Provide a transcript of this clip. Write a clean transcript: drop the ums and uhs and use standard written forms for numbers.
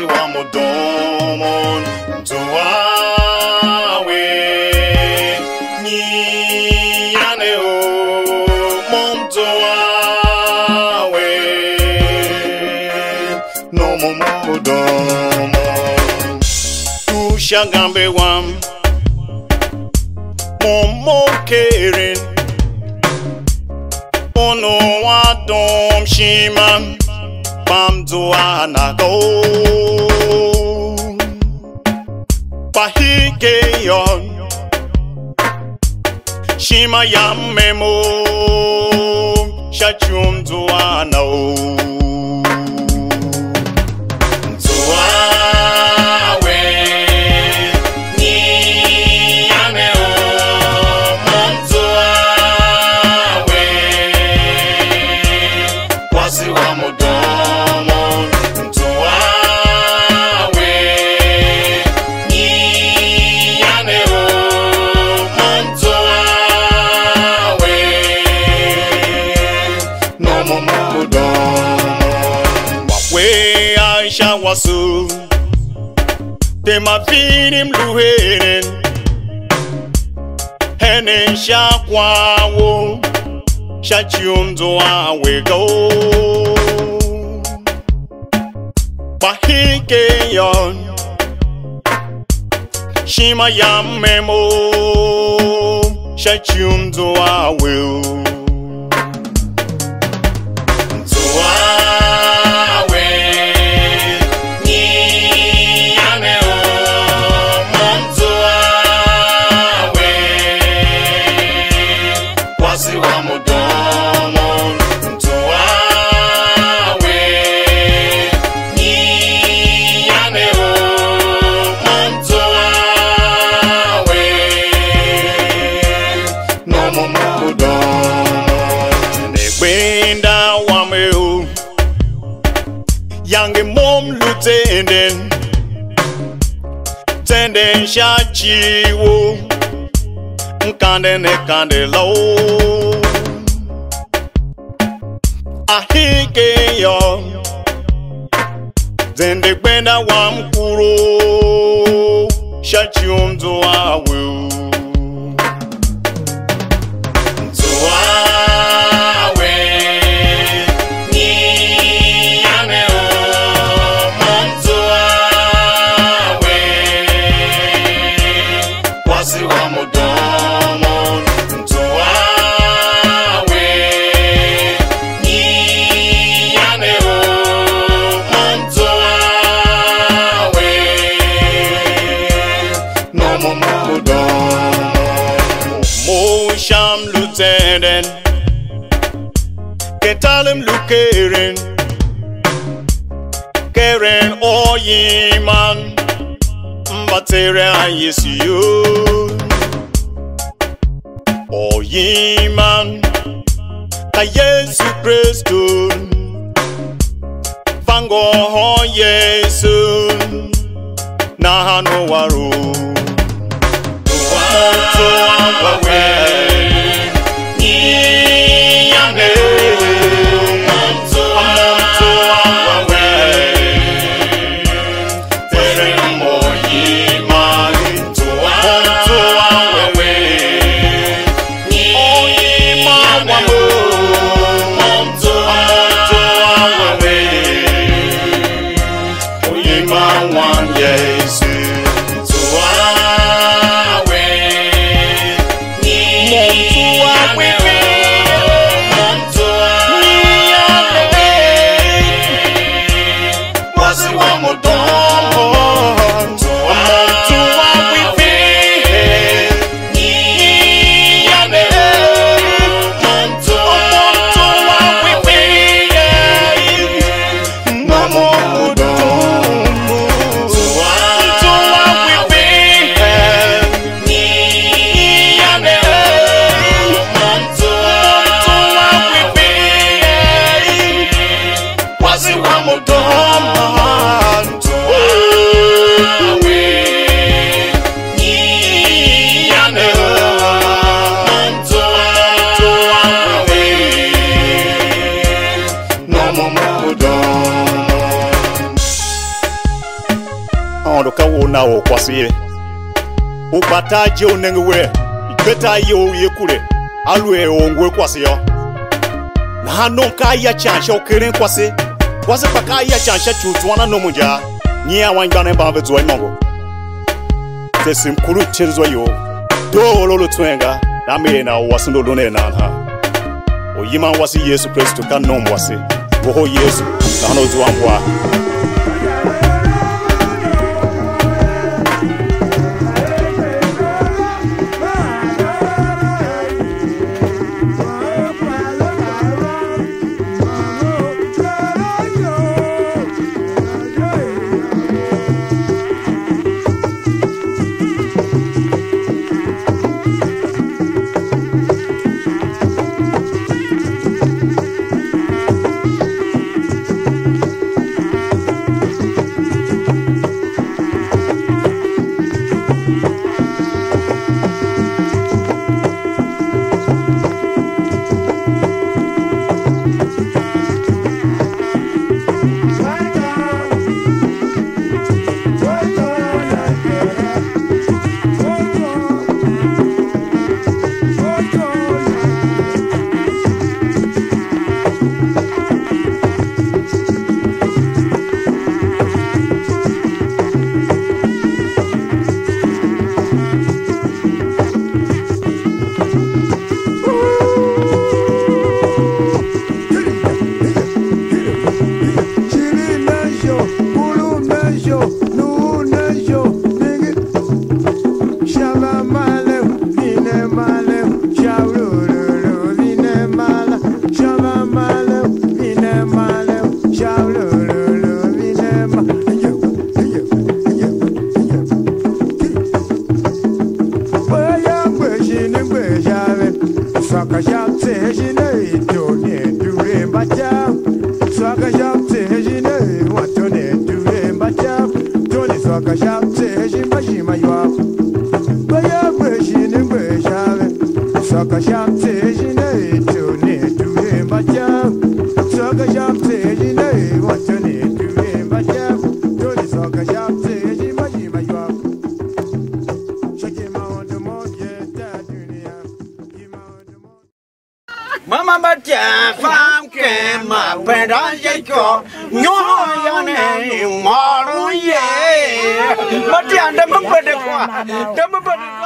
wa mudomo tuawe ni ane o montoawe no mudomo tu shagambe wam momo keren ono wadom shiman Pam Duana go Pahigeyon Shima Yam Memo Shachum Duana Duawe Ni Aneo Montuawe Wasi wa Modo Wasu te ma finim luhenen henen shakwawo shachum do awe go Bahikeyon Shima Yam Memo shachum do awe Yange mom lutenden Tenden shachiwo Nkande ne kande lo Ahike yo Zende kwenda wa mkuro Shachium doa wu Sham Lieutenant Ketalim Lukeren Keren Oyiman Mbatere Yesiyo Oyiman Kayesu Kristo Fango Ho Yesu Nahano Waro Monto Awawe kwasi o bataje o nengwe beta yo ye kure alwe o ngwe kwasi yo na no ka ya chansha o keren kwasi kwasi pa ka ya chansha chutuana no muja ni awanja na ba bezo imongo tesim kuru chenzo yo do lolo twenga na me na wasindo lone na ha o yima wasi Yesu Kristo kan no wasi wo Yesu na no zuambwa Mama bacha fam ke ma pera yeko nyo yane maru ye bacha ndam pade kwa